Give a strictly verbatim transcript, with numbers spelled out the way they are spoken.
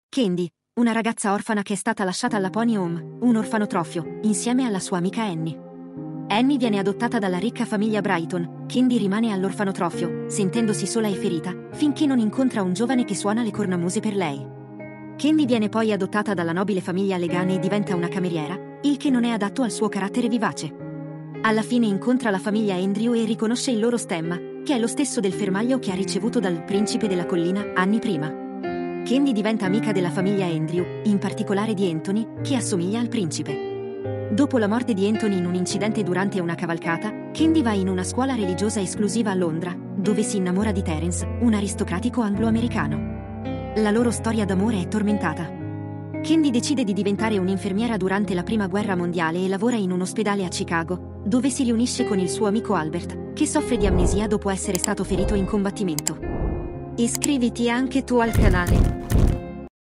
Candy, una ragazza orfana che è stata lasciata alla Pony Home, un orfanotrofio, insieme alla sua amica Annie. Annie viene adottata dalla ricca famiglia Brighton. Candy rimane all'orfanotrofio, sentendosi sola e ferita, finché non incontra un giovane che suona le cornamuse per lei. Candy viene poi adottata dalla nobile famiglia Legane e diventa una cameriera, il che non è adatto al suo carattere vivace. Alla fine incontra la famiglia Andrew e riconosce il loro stemma, che è lo stesso del fermaglio che ha ricevuto dal principe della collina anni prima. Candy diventa amica della famiglia Andrew, in particolare di Anthony, che assomiglia al principe. Dopo la morte di Anthony in un incidente durante una cavalcata, Candy va in una scuola religiosa esclusiva a Londra, dove si innamora di Terence, un aristocratico anglo-americano. La loro storia d'amore è tormentata. Candy decide di diventare un'infermiera durante la Prima Guerra Mondiale e lavora in un ospedale a Chicago, dove si riunisce con il suo amico Albert, che soffre di amnesia dopo essere stato ferito in combattimento. Iscriviti anche tu al canale.